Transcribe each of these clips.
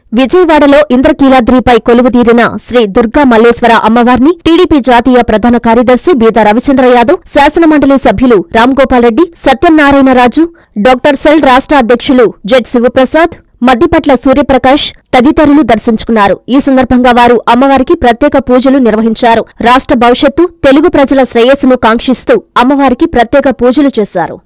విజయవాడలో ఇంద్రకీలాద్రిపై కొలువుదీరిన శ్రీ దుర్గా మల్లేశ్వర అమ్మవారిని టీడీపీ జాతీయ ప్రధాన కార్యదర్శి బీదా రవిచంద్ర యాదవ్, శాసనమండలి సభ్యులు రాంగోపాల్రెడ్డి, సత్యనారాయణరాజు, డాక్టర్ సెల్ రాష్ట్ర అధ్యక్షులు జెడ్ శివప్రసాద్, మద్దిపట్ల సూర్యప్రకాష్ తదితరులు దర్శించుకున్నారు. ఈ సందర్భంగా వారు అమ్మవారికి ప్రత్యేక పూజలు నిర్వహించారు. రాష్ట్ర భవిష్యత్తు, తెలుగు ప్రజల శ్రేయస్సును కాంక్షిస్తూ అమ్మవారికి ప్రత్యేక పూజలు చేశారు.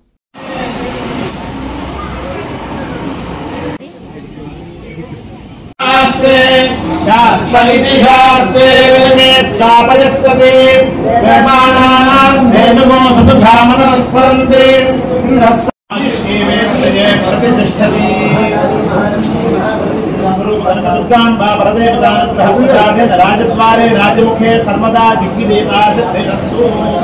राजद्वारे राजमुखे सर्वदा दिग्विजयस्तु।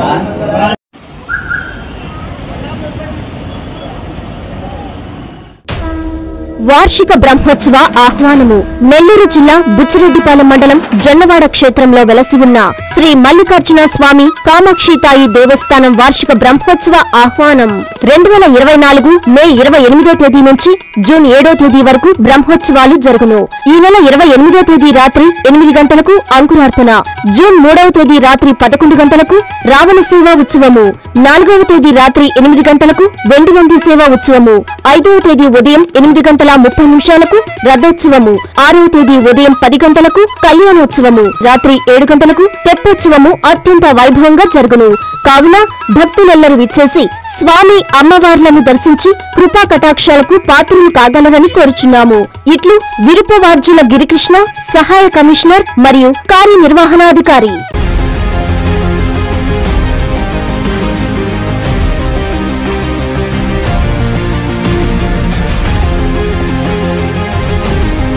వార్షిక బ్రహ్మోత్సవ ఆహ్వానము. నెల్లూరు జిల్లా బుచ్చిరెడ్డిపాలెం మండలం జొన్నవాడ క్షేత్రంలో వెలసి ఉన్న శ్రీ మల్లికార్జున స్వామి కామాక్షితాయి దేవస్థానం వార్షిక బ్రహ్మోత్సవ ఆహ్వానం 2024 మే 28వ తేదీ నుంచి జూన్ 7వ తేదీ వరకు బ్రహ్మోత్సవాలు జరుగును. ఈ నెల 28వ తేదీ రాత్రి 8 గంటలకు అంకురార్పణ, జూన్ 3వ తేదీ రాత్రి 11 గంటలకు రావణ సేవా ఉత్సవము, 4వ తేదీ రాత్రి 8 గంటలకు వెండివంది సేవా ఉత్సవము, 5వ తేదీ ఉదయం 8 గంటల 30 నిమిషాలకు రథోత్సవము, 6వ తేదీ ఉదయం 10 గంటలకు కళ్యాణోత్సవము, రాత్రి 7 గంటలకు తెప్పోత్సవము అత్యంత వైభవంగా జరుగును. కావున భక్తులెల్లరూ విచ్చేసి స్వామి అమ్మవార్లను దర్శించి కృపా కటాక్షాలకు పాత్రలు కాగలరని కోరుచున్నాము. ఇట్లు విరుపవార్జుల గిరికృష్ణ, సహాయ కమిషనర్ మరియు కార్యనిర్వహణాధికారి.